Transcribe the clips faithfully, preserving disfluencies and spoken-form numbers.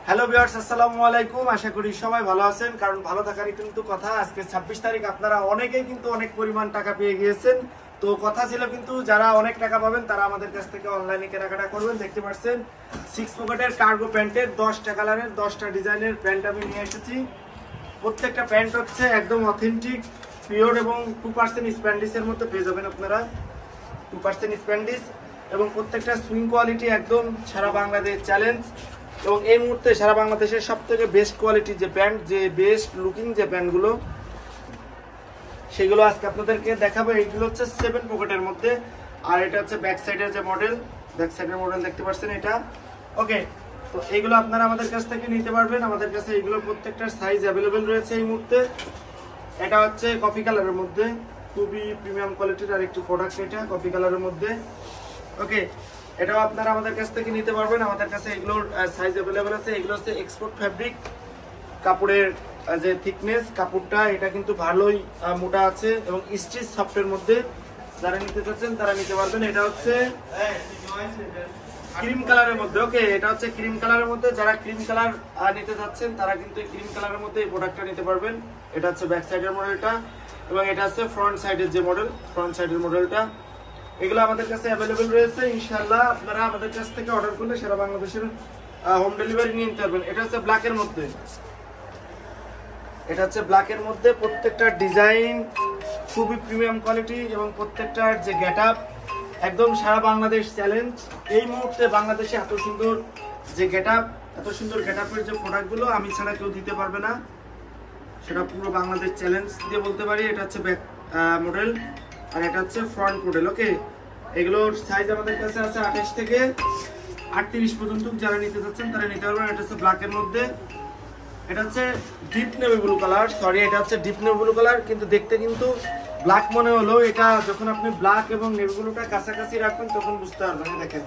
Hello viewers, আসসালামু আলাইকুম। আশা করি সবাই ভালো আছেন, কারণ ভালো থাকারই কিন্তু কথা। আজকে ছাব্বিশ তারিখ, আপনারা অনেকেই কিন্তু অনেক পরিমাণ টাকা পেয়ে গিয়েছেন। তো কথা ছিল কিন্তু যারা অনেক টাকা পাবেন তারা আমাদের কাছ থেকে অনলাইনে কেনাকাটা করবেন। দেখতে পাচ্ছেন সিক্স পকেটের কার্গো প্যান্টের দশটা কালারের দশটা ডিজাইনের প্যান্ট আমি নিয়ে এসেছি। প্রত্যেকটা প্যান্ট হচ্ছে একদম অথেন্টিক, পিওর এবং টু পার্সেন্ট স্প্যান্ডিসের মধ্যে পেয়ে যাবেন আপনারা। টু পার্সেন্ট স্প্যান্ডিস এবং প্রত্যেকটা সুইং কোয়ালিটি একদম সারা বাংলাদেশ চ্যালেঞ্জ। এবং এই মুহূর্তে সারা বাংলাদেশের সব থেকে বেস্ট কোয়ালিটির যে প্যান্ট, যে বেস্ট লুকিং যে প্যান্টগুলো, সেগুলো আজকে আপনাদেরকে দেখাবো। এইগুলো হচ্ছে সেভেন পকেটের মধ্যে, আর এটা হচ্ছে ব্যাক সাইডের যে মডেল, ব্যাক সাইডের মডেল দেখতে পাচ্ছেন এটা। ওকে, তো এইগুলো আপনারা আমাদের কাছ থেকে নিতে পারবেন। আমাদের কাছে এইগুলোর প্রত্যেকটার সাইজ অ্যাভেলেবেল রয়েছে এই মুহূর্তে। এটা হচ্ছে কফি কালারের মধ্যে, খুবই প্রিমিয়াম কোয়ালিটির আর একটি প্রোডাক্ট, এটা কফি কালারের মধ্যে। ওকে, এটাও আপনারা আমাদের কাছ থেকে নিতে পারবেন। আমাদের কাছে এগুলোর সাইজ অ্যাভেলেবেল আছে। এগুলো হচ্ছে এক্সপোর্ট ফ্যাব্রিক, কাপড়ের যে থিকনেস, কাপড়টা এটা কিন্তু ভালোই মোটা আছে এবং স্টিচ সফটের মধ্যে। যারা নিতে চাচ্ছেন তারা নিতে পারবেন। এটা হচ্ছে ক্রিম কালারের মধ্যে। ওকে, এটা হচ্ছে ক্রিম কালারের মধ্যে। যারা ক্রিম কালার নিতে চাচ্ছেন তারা কিন্তু এই ক্রিম কালারের মধ্যে এই প্রোডাক্টটা নিতে পারবেন। এটা হচ্ছে ব্যাক সাইডের মডেলটা এবং এটা হচ্ছে ফ্রন্ট সাইডের যে মডেল, ফ্রন্ট সাইডের মডেলটা। এগুলো আমাদের কাছে অ্যাভেলেবেল রয়েছে। ইনশাআল্লাহ আপনারা আমাদের কাছ থেকে অর্ডার করলে সারা বাংলাদেশের হোম ডেলিভারি নিয়ে নিতে পারবেন। এটা হচ্ছে ব্ল্যাকের মধ্যে, এটা হচ্ছে ব্ল্যাকের মধ্যে। প্রত্যেকটা ডিজাইন খুবই প্রিমিয়াম কোয়ালিটি এবং প্রত্যেকটার যে গেট আপ একদম সারা বাংলাদেশ চ্যালেঞ্জ। এই মুহূর্তে বাংলাদেশে এত সুন্দর যে গেট আপ, এত সুন্দর গেট আপের যে প্রোডাক্টগুলো আমি ছাড়া কেউ দিতে পারবে না, সেটা পুরো বাংলাদেশ চ্যালেঞ্জ দিয়ে বলতে পারি। এটা হচ্ছে ব্যাক মডেল আর এটা হচ্ছে ফ্রন্ট মডেল। ওকে, এগুলোর সাইজ আমাদের কাছে আছে আঠাশ থেকে আটত্রিশ পর্যন্ত। যারা নিতে চাচ্ছেন তারা নিতে পারবেন। এটা হচ্ছে ব্ল্যাকের মধ্যে, এটা হচ্ছে deep navy blue colour, sorry এটা হচ্ছে ডিপ নেভি ব্লু কালার, কিন্তু দেখতে কিন্তু ব্ল্যাক মনে হলো। এটা যখন আপনি ব্ল্যাক এবং নেভি ব্লুটা কাছাকাছি রাখবেন তখন বুঝতে পারবেন। দেখেন,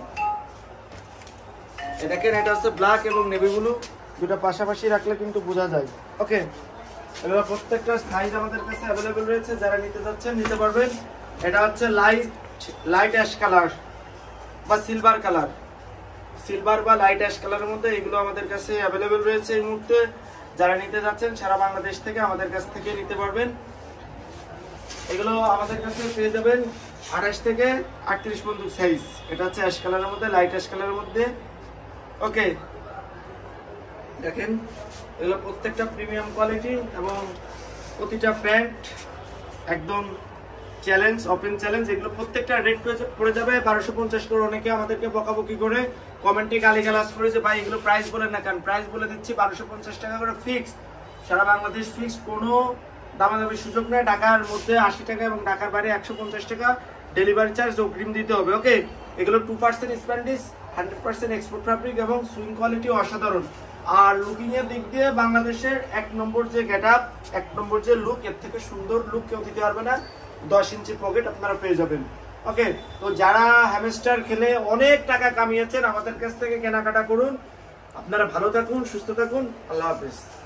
দেখেন এটা হচ্ছে ব্ল্যাক এবং নেভি ব্লু, দুটা পাশাপাশি রাখলে কিন্তু বোঝা যায়। ওকে, এগুলো প্রত্যেকটা সাইজ আমাদের কাছে অ্যাভেলেবেল রয়েছে। যারা নিতে চাচ্ছেন নিতে পারবেন। এটা হচ্ছে লাইট লাইট অ্যাশ কালার বা সিলভার কালার, সিলভার বা লাইট অ্যাশ কালারের মধ্যে এগুলো আমাদের কাছে অ্যাভেলেবেল রয়েছে এই মুহূর্তে। যারা নিতে যাচ্ছেন সারা বাংলাদেশ থেকে আমাদের কাছ থেকে নিতে পারবেন। এগুলো আমাদের কাছে পেয়ে যাবেন আঠাশ থেকে আটত্রিশ পর্যন্ত সাইজ। এটা হচ্ছে অ্যাশ কালারের মধ্যে, লাইট অ্যাশ কালারের মধ্যে। ওকে, দেখেন এগুলো প্রত্যেকটা প্রিমিয়াম কোয়ালিটি এবং প্রতিটা প্যান্ট একদম চ্যালেঞ্জ, ওপেন চ্যালেঞ্জ। এগুলো প্রত্যেকটা রেট পড়ে যাবে বারোশো পঞ্চাশ করে। অনেকে আমাদেরকে বকাবকি করে কমেন্টে গালিগালাজ করে যে ভাই এগুলো প্রাইস বলেন না, কারণ প্রাইস বলে দিচ্ছি বারোশো পঞ্চাশ টাকা করে ফিক্স, সারা বাংলাদেশ ফিক্স, কোনো দামাদামির সুযোগ নেই। ঢাকার মধ্যে আশি টাকা এবং ঢাকার বাইরে একশো পঞ্চাশ টাকা ডেলিভারি চার্জ অগ্রিম দিতে হবে। ওকে, এগুলো two percent spandex, hundred percent export fabric এবং সুইং কোয়ালিটি অসাধারণ। আর লুকিং এর দিক দিয়ে বাংলাদেশের এক নম্বর যে গেট আপ, এক নম্বর যে লুক, এর থেকে সুন্দর লুক কেউ দিতে পারবে না। দশ ইঞ্চি পকেট আপনারা পেয়ে যাবেন। ওকে, তো যারা হ্যামস্টার খেলে অনেক টাকা কামিয়েছেন আমাদের কাছ থেকে কেনাকাটা করুন। আপনারা ভালো থাকুন, সুস্থ থাকুন। আল্লাহ হাফেজ।